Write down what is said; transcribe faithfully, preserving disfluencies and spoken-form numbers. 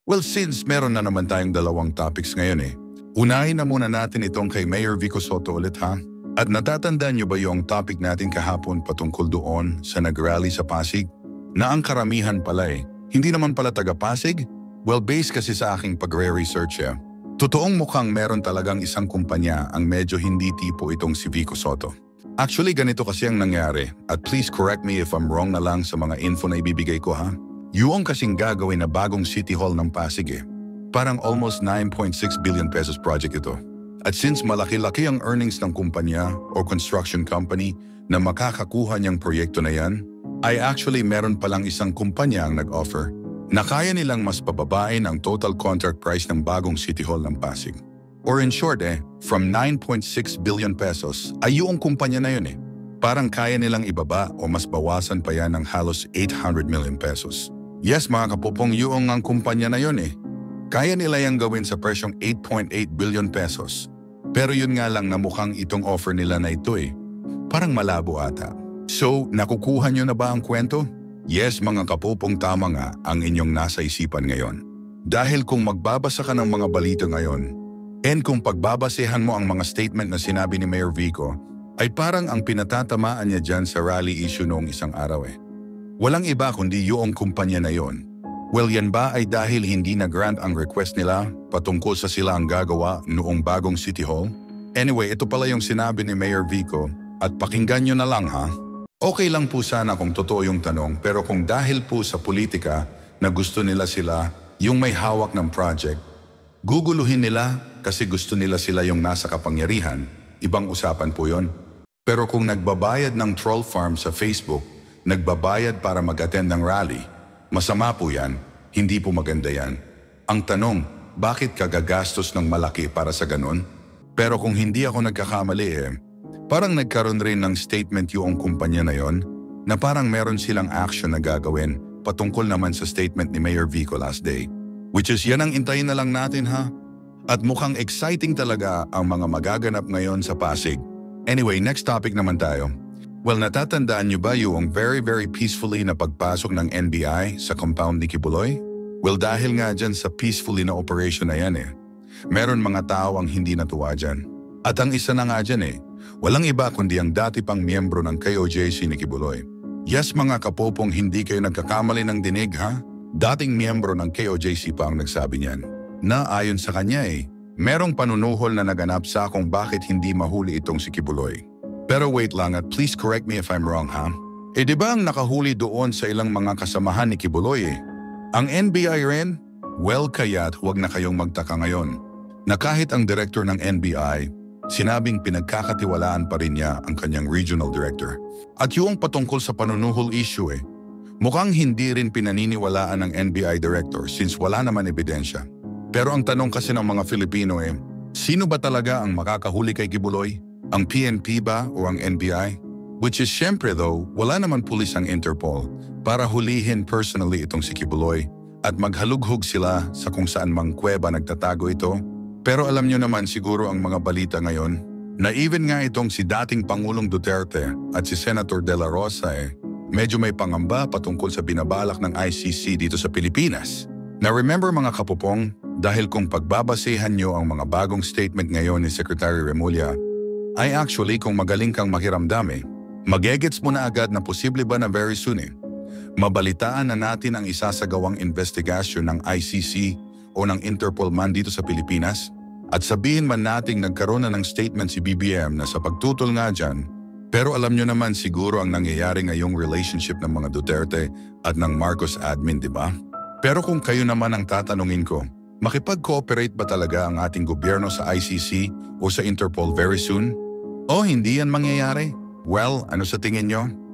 Well, since meron na naman tayong dalawang topics ngayon eh, unahin na muna natin itong kay Mayor Vico Sotto ulit ha. At natatandaan niyo ba yung topic natin kahapon patungkol doon sa nag-rally sa Pasig? Na ang karamihan pala eh, hindi naman pala taga Pasig? Well, based kasi sa aking pagre-research eh, totoong mukhang meron talagang isang kumpanya ang medyo hindi tipo itong si Vico Sotto. Actually, ganito kasi ang nangyari at please correct me if I'm wrong na lang sa mga info na ibibigay ko ha. Yung kasing gagawin na bagong City Hall ng Pasig eh. Parang almost nine point six billion pesos project ito. At since malaki-laki ang earnings ng kumpanya o construction company na makakakuha niyang proyekto na yan, ay actually meron palang isang kumpanya ang nag-offer na kaya nilang mas pababain ang total contract price ng bagong City Hall ng Pasig. Or in short eh, from nine point six billion pesos ay yung kumpanya na yun eh. Parang kaya nilang ibaba o mas bawasan pa yan ng halos eight hundred million pesos. Yes mga kapupong, yung ang kumpanya na yun eh. Kaya nila yung gawin sa presyong eight point eight billion pesos. Pero yun nga lang na mukhang itong offer nila na ito eh. Parang malabo ata. So, nakukuha nyo na ba ang kwento? Yes mga kapupong, tama nga ang inyong nasa isipan ngayon. Dahil kung magbabasa ka ng mga balita ngayon, and kung pagbabasehan mo ang mga statement na sinabi ni Mayor Vico, ay parang ang pinatatamaan niya dyan sa rally issue noong isang araw eh. Walang iba kundi yung kumpanya na yon. Well, yan ba ay dahil hindi na-grant ang request nila patungkol sa sila ang gagawa noong bagong City Hall? Anyway, ito pala yung sinabi ni Mayor Vico at pakinggan nyo na lang ha. Okay lang po sana kung totoo yung tanong pero kung dahil po sa politika na gusto nila sila yung may hawak ng project, guguluhin nila kasi gusto nila sila yung nasa kapangyarihan, ibang usapan po yon. Pero kung nagbabayad ng troll farm sa Facebook, nagbabayad para mag-attend ng rally, masama po yan, hindi po maganda yan. Ang tanong, bakit ka gagastos ng malaki para sa ganun? Pero kung hindi ako nagkakamali eh, parang nagkaroon rin ng statement yung kumpanya na yon na parang meron silang action na gagawin patungkol naman sa statement ni Mayor Vico last day. Which is yan ang intayin na lang natin ha. At mukhang exciting talaga ang mga magaganap ngayon sa Pasig. Anyway, next topic naman tayo. Well, natatandaan niyo ba yung very very peacefully na pagpasok ng N B I sa compound ni Kibuloy? Well, dahil nga dyan sa peacefully na operation na yan eh, meron mga tao ang hindi natuwa dyan. At ang isa na nga dyan eh, walang iba kundi ang dati pang miyembro ng K O J C ni Kibuloy. Yes mga kapopong, hindi kayo nagkakamali ng dinig ha? Dating miyembro ng K O J C pa ang nagsabi niyan. Na ayon sa kanya eh, merong panunuhol na naganap sa kung bakit hindi mahuli itong si Kibuloy. Pero wait lang at please correct me if I'm wrong ha? Eh di ba ang nakahuli doon sa ilang mga kasamahan ni Kibuloy eh? Ang N B I rin? Well kaya't huwag na kayong magtaka ngayon na kahit ang director ng N B I, sinabing pinagkakatiwalaan pa rin niya ang kanyang regional director. At yung patungkol sa panunuhol issue eh, mukhang hindi rin pinaniniwalaan ng N B I director since wala naman ebidensya. Pero ang tanong kasi ng mga Filipino eh, sino ba talaga ang makakahuli kay Kibuloy? Ang P N P ba o ang N B I? Which is syempre though, wala naman pulis ang Interpol para hulihin personally itong si Kibuloy at maghalughog sila sa kung saan mang kuweba nagtatago ito. Pero alam nyo naman siguro ang mga balita ngayon na even nga itong si dating Pangulong Duterte at si Senator De La Rosa eh, medyo may pangamba patungkol sa binabalak ng I C C dito sa Pilipinas. Na remember mga kapupong, dahil kung pagbabasehan nyo ang mga bagong statement ngayon ni Secretary Remulla, ay actually kung magaling kang makiramdam eh, magegets mo na agad na posible ba na very soon eh, mabalitaan na natin ang isasagawang investigasyon ng I C C o ng Interpol man dito sa Pilipinas at sabihin man nating nagkaroon na ng statement si B B M na sa pagtutol nga dyan, pero alam nyo naman siguro ang nangyayari ngayong relationship ng mga Duterte at ng Marcos admin, di ba? Pero kung kayo naman ang tatanungin ko, makipag-cooperate ba talaga ang ating gobyerno sa I C C o sa Interpol very soon? O hindi yan mangyayari? Well, ano sa tingin nyo?